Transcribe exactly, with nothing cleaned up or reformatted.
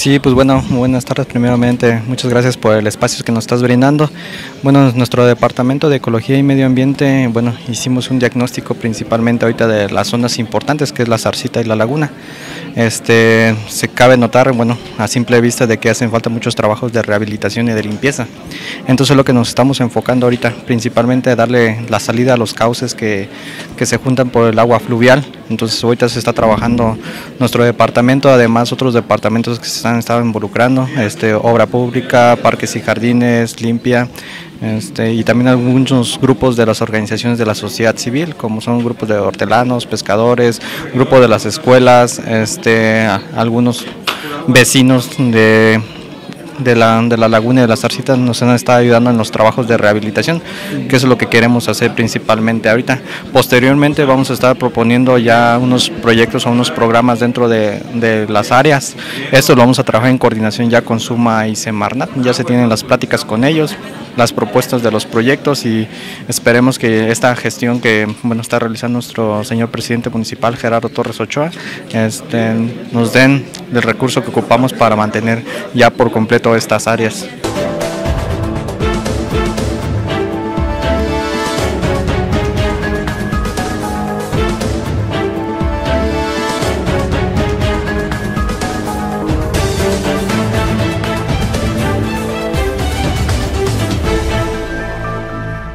Sí, pues bueno, buenas tardes primeramente, muchas gracias por el espacio que nos estás brindando. Bueno, nuestro departamento de Ecología y Medio Ambiente, bueno, hicimos un diagnóstico principalmente ahorita de las zonas importantes, que es la Zarcita y la Laguna. Este, se cabe notar, bueno, a simple vista de que hacen falta muchos trabajos de rehabilitación y de limpieza. Entonces lo que nos estamos enfocando ahorita, principalmente darle la salida a los cauces que, que se juntan por el agua fluvial. Entonces ahorita se está trabajando nuestro departamento, además otros departamentos que se han estado involucrando, este, obra pública, parques y jardines, limpia, este, y también algunos grupos de las organizaciones de la sociedad civil, como son grupos de hortelanos, pescadores, grupos de las escuelas, este, algunos vecinos de... De la, de la laguna y de las Zarcitas nos han estado ayudando en los trabajos de rehabilitación, que eso es lo que queremos hacer principalmente ahorita. Posteriormente vamos a estar proponiendo ya unos proyectos o unos programas dentro de, de las áreas. Esto lo vamos a trabajar en coordinación ya con SUMA y Semarnat, ya se tienen las pláticas con ellos, las propuestas de los proyectos, y esperemos que esta gestión que bueno está realizando nuestro señor presidente municipal Gerardo Torres Ochoa este, nos den el recurso que ocupamos para mantener ya por completo estas áreas.